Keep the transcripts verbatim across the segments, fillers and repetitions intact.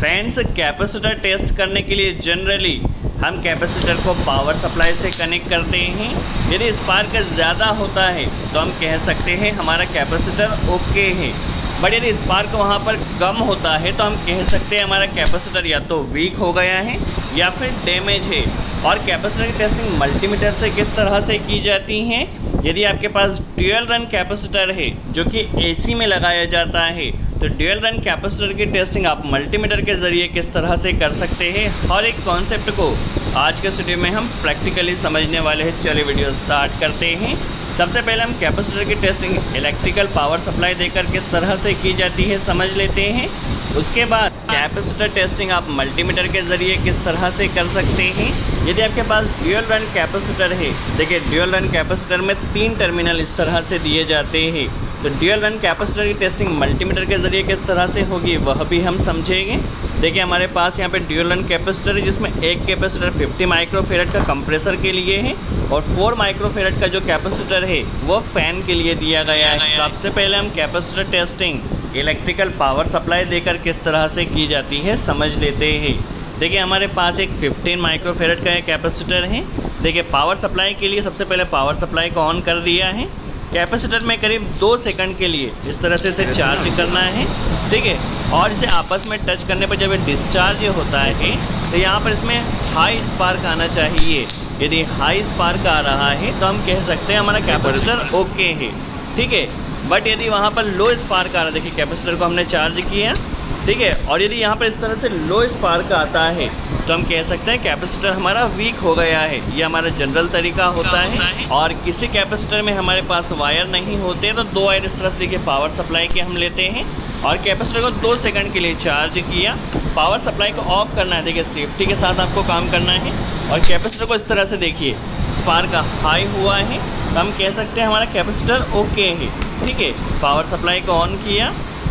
Friends, capacitor test करने के लिए जनरली हम कैपेसिटर को पावर सप्लाई से कनेक्ट करते हैं। यदि स्पार्क ज़्यादा होता है तो हम कह सकते हैं हमारा कैपेसिटर ओके है, बट यदि स्पार्क वहाँ पर कम होता है तो हम कह सकते हैं हमारा कैपेसिटर या तो वीक हो गया है या फिर डैमेज है। और कैपेसिटर की टेस्टिंग मल्टीमीटर से किस तरह से की जाती है? यदि आपके पास ड्यूअल रन कैपेसिटर है जो कि एसी में लगाया जाता है तो ड्यूअल रन कैपेसिटर की टेस्टिंग आप मल्टीमीटर के ज़रिए किस तरह से कर सकते हैं, और एक कॉन्सेप्ट को आज के वीडियो में हम प्रैक्टिकली समझने वाले हैं। चलिए वीडियो स्टार्ट करते हैं। सबसे पहले हम कैपेसिटर की टेस्टिंग इलेक्ट्रिकल पावर सप्लाई देकर किस तरह से की जाती है समझ लेते हैं। उसके बाद कैपेसिटर टेस्टिंग आप मल्टीमीटर के ज़रिए किस तरह से कर सकते हैं। यदि आपके पास ड्यूअल रन कैपेसिटर है, देखिए ड्यूअल रन कैपेसिटर में तीन टर्मिनल इस तरह से दिए जाते हैं, तो ड्यूअल रन कैपेसिटर की टेस्टिंग मल्टीमीटर के ज़रिए किस तरह से होगी वह भी हम समझेंगे। देखिए हमारे पास यहाँ पे ड्यूअल रन कैपेसिटर है जिसमें एक कैपेसिटर पचास माइक्रोफेरेड का कंप्रेसर के लिए है और चार माइक्रोफेरेड का जो कैपेसिटर है वो फैन के लिए दिया गया है। सबसे पहले हम capacitor testing electrical power supply देकर किस तरह से की जाती है समझ लेते हैं। देखिए हमारे पास एक पंद्रह माइक्रोफेरेड का एक कैपेसिटर है। देखिए पावर सप्लाई के लिए सबसे पहले पावर सप्लाई को ऑन कर दिया है। कैपेसिटर में करीब दो सेकंड के लिए इस तरह से इसे चार्ज करना है, ठीक है। और इसे आपस में टच करने पर जब ये डिस्चार्ज होता है तो यहाँ पर इसमें हाई स्पार्क आना चाहिए। यदि हाई स्पार्क आ रहा है तो हम कह सकते हैं हमारा कैपेसिटर ओके है, ठीक है। बट यदि वहाँ पर लो स्पार्क आ रहा है, देखिए कैपेसिटर को हमने चार्ज किया, ठीक है, और यदि यहाँ पर इस तरह से लो स्पार्क आता है तो हम कह सकते हैं कैपेसिटर हमारा वीक हो गया है। ये हमारा जनरल तरीका होता है। और किसी कैपेसिटर में हमारे पास वायर नहीं होते तो दो वायर इस तरह से देखिए पावर सप्लाई के हम लेते हैं और कैपेसिटर को दो सेकंड के लिए चार्ज किया। पावर सप्लाई को ऑफ करना है, देखिए सेफ्टी के साथ आपको काम करना है। और कैपेसिटर को इस तरह से देखिए स्पार्क हाई हुआ है तो हम कह सकते हैं हमारा कैपेसिटर ओके है, ठीक है। पावर सप्लाई को ऑन किया,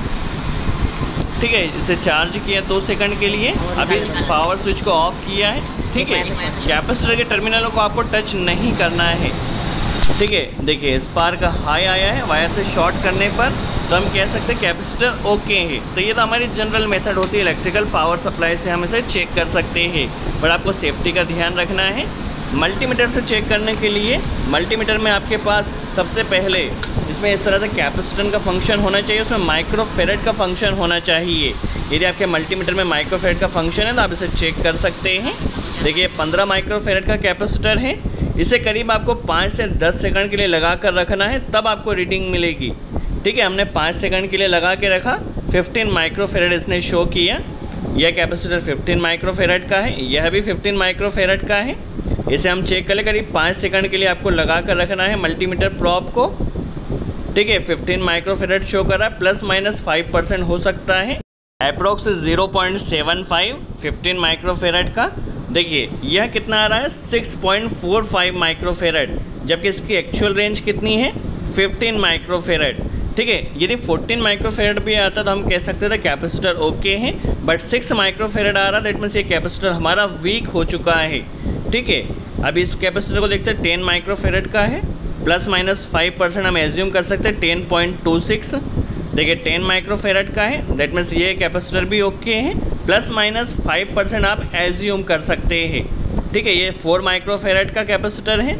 ठीक है, इसे चार्ज किया दो सेकंड के लिए। अभी पावर स्विच को ऑफ किया है, ठीक है। कैपेसिटर के टर्मिनलों को आपको टच नहीं करना है, ठीक है। देखिए स्पार्क हाई आया है वायर से शॉर्ट करने पर तो हम कह सकते हैं कैपेसिटर ओके है। तो ये तो हमारी जनरल मेथड होती है, इलेक्ट्रिकल पावर सप्लाई से हम इसे चेक कर सकते हैं। पर आपको सेफ्टी का ध्यान रखना है। मल्टीमीटर से चेक करने के लिए मल्टीमीटर में आपके पास सबसे पहले इसमें इस तरह से कैपेसिटर का फंक्शन होना चाहिए, उसमें माइक्रोफेरेड का फंक्शन होना चाहिए। यदि आपके मल्टीमीटर में माइक्रोफेरेड का फंक्शन है तो आप इसे चेक कर सकते हैं। देखिए पंद्रह माइक्रोफेरेड का कैपेसिटर है, इसे करीब आपको पाँच से दस सेकंड के लिए लगा कर रखना है तब आपको रीडिंग मिलेगी, ठीक है। हमने पाँच सेकंड के लिए लगा के रखा, पंद्रह माइक्रोफेरेड इसने शो किया। यह कैपेसिटर पंद्रह माइक्रोफेरेड का है, यह भी पंद्रह माइक्रोफेरेड का है। इसे हम चेक कर ले, करीब पाँच सेकंड के लिए आपको लगा कर रखना है मल्टीमीटर प्रॉब को, ठीक है। पंद्रह माइक्रोफेरेड शो कर रहा है, प्लस माइनस फाइव परसेंट हो सकता है, approx zero point seven five पंद्रह माइक्रोफेरेड का। देखिए यह कितना आ रहा है six point four five microfarad, जबकि इसकी एक्चुअल रेंज कितनी है पंद्रह माइक्रोफेरेड, ठीक है। यदि चौदह माइक्रोफेरेड भी आता तो हम कह सकते थे कैपेसिटर ओके है, बट सिक्स माइक्रोफेरेड आ रहा दैट मीन्स ये कैपेसिटर हमारा वीक हो चुका है, ठीक है। अभी इस कैपेसिटर को देखते हैं टेन माइक्रोफेरेड का है, प्लस माइनस फाइव परसेंट हम एज्यूम कर सकते हैं टेन पॉइंट टू सिक्स। देखिए टेन माइक्रोफेरेड का है दैट मीन्स ये कैपेसिटर भी ओके है, प्लस माइनस फाइव परसेंट आप एज्यूम कर सकते हैं, ठीक है। ये फोर माइक्रोफेरेड का कैपेसिटर है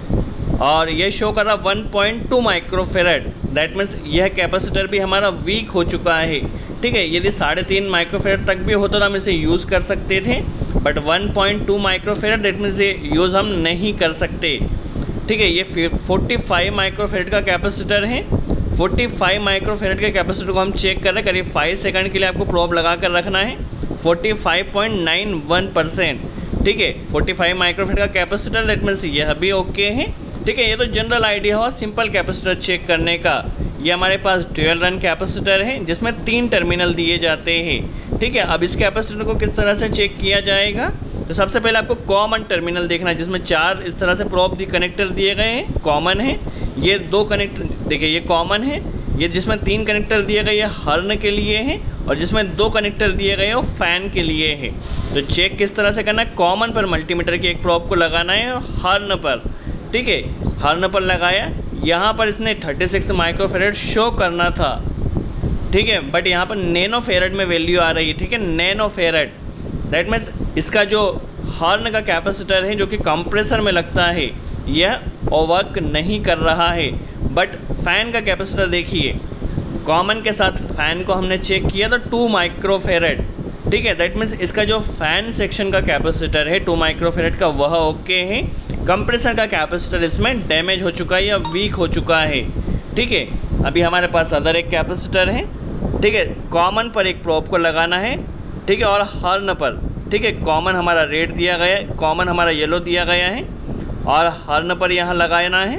और ये शो कर रहा one point two microfarad, that means यह कैपेसिटर भी हमारा वीक हो चुका है, ठीक है। यदि साढ़े तीन माइक्रोफेरेड तक भी होता तो हम इसे यूज़ कर सकते थे, but one point two microfarad that means ये यूज़ हम नहीं कर सकते, ठीक है। ये पैंतालीस माइक्रोफेरेड का कैपेसिटर है। पैंतालीस माइक्रोफेरेड के कैपेसिटर को हम चेक कर रहे हैं, करीब फाइव सेकंड के लिए आपको प्रोब लगा कर रखना है, पैंतालीस पॉइंट नाइन वन परसेंट, ठीक है। पैंतालीस माइक्रोफेरेड का कैपेसिटर दैट मीन्स यह भी ओके है, ठीक है। ये तो जनरल आइडिया हुआ सिंपल कैपेसिटर चेक करने का। ये हमारे पास ड्यूअल रन कैपेसिटर है जिसमें तीन टर्मिनल दिए जाते हैं, ठीक है। अब इस कैपेसिटर को किस तरह से चेक किया जाएगा, तो सबसे पहले आपको कॉमन टर्मिनल देखना है जिसमें चार इस तरह से प्रोब दी कनेक्टर दिए गए हैं, कॉमन है। ये दो कनेक्टर देखिए ये कॉमन है, ये जिसमें तीन कनेक्टर दिए गए ये हर्न के लिए है और जिसमें दो कनेक्टर दिए गए वो फैन के लिए है। तो चेक किस तरह से करना है, कॉमन पर मल्टीमीटर की एक प्रोब को लगाना है हर्न पर, ठीक है। हर्न पर लगाया, यहाँ पर इसने छत्तीस माइक्रोफेरेड शो करना था, ठीक है, बट यहाँ पर नैनो फेरेड में वैल्यू आ रही है, ठीक है, नैनो फेरेड। दैट मीन्स इसका जो हॉर्न का कैपेसिटर है जो कि कंप्रेसर में लगता है यह वर्क नहीं कर रहा है। बट फ़ैन का कैपेसिटर देखिए, कॉमन के साथ फ़ैन को हमने चेक किया तो टू माइक्रो फेरेड, ठीक है। दैट मीन्स इसका जो फ़ैन सेक्शन का कैपेसिटर है टू माइक्रो फेरेड का वह ओके है। कंप्रेसर का कैपेसिटर इसमें डैमेज हो चुका है या वीक हो चुका है, ठीक है। अभी हमारे पास अदर एक कैपेसिटर है, ठीक है, कॉमन पर एक प्रोब को लगाना है, ठीक है, और हॉर्न पर, ठीक है, कॉमन हमारा रेड दिया गया है, कॉमन हमारा येलो दिया गया है और हॉर्न पर यहाँ लगाना है,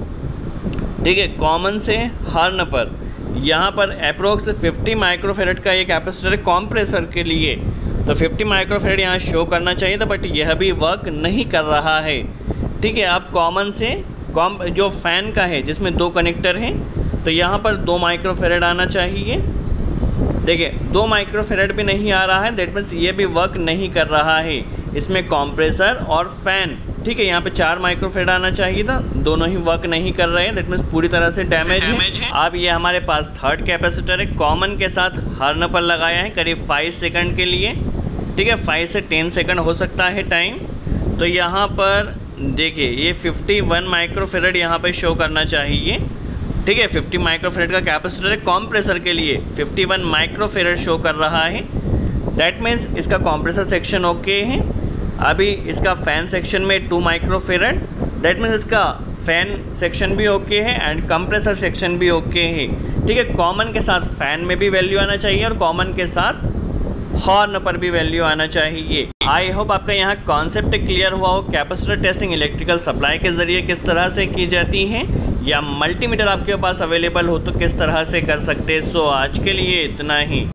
ठीक है। कॉमन से हॉर्न पर यहाँ पर अप्रोक्स फिफ्टी माइक्रोफेरेड का ये कैपेसिटर है कॉम्प्रेसर के लिए, तो फिफ्टी माइक्रोफेरेड यहाँ शो करना चाहिए था, बट यह भी वर्क नहीं कर रहा है, ठीक है। अब कॉमन से कॉम जो फ़ैन का है जिसमें दो कनेक्टर हैं, तो यहाँ पर दो माइक्रोफेरेड आना चाहिए। देखिए दो माइक्रोफेरेड भी नहीं आ रहा है, दैट मीन्स ये भी वर्क नहीं कर रहा है। इसमें कॉम्प्रेसर और फ़ैन, ठीक है, यहाँ पे चार माइक्रोफेरेड आना चाहिए था, दोनों ही वर्क नहीं कर रहे हैं, दैट मीन्स पूरी तरह से डैमेज है। अब ये हमारे पास थर्ड कैपेसिटर है, कॉमन के साथ हॉर्न पर लगाया है करीब फाइव सेकंड के लिए, ठीक है, फाइव से टेन सेकंड हो सकता है टाइम। तो यहाँ पर देखिए ये फिफ्टी वन माइक्रोफेरेड यहाँ पे शो करना चाहिए, ठीक है। फिफ्टी माइक्रोफेरेड का कैपेसिटर है कॉम्प्रेसर के लिए, फिफ्टी वन माइक्रोफेरेड शो कर रहा है। दैट मीन्स इसका कॉम्प्रेसर सेक्शन ओके है। अभी इसका फ़ैन सेक्शन में टू माइक्रोफेरेड, दैट मीन्स इसका फ़ैन सेक्शन भी ओके है एंड कंप्रेसर सेक्शन भी ओके है, ठीक है। कॉमन के साथ फ़ैन में भी वैल्यू आना चाहिए और कॉमन के साथ हॉर्न पर भी वैल्यू आना चाहिए। आई होप आपका यहाँ कॉन्सेप्ट क्लियर हुआ हो, कैपेसिटर टेस्टिंग इलेक्ट्रिकल सप्लाई के ज़रिए किस तरह से की जाती है, या मल्टीमीटर आपके पास अवेलेबल हो तो किस तरह से कर सकते हैं। सो आज के लिए इतना ही।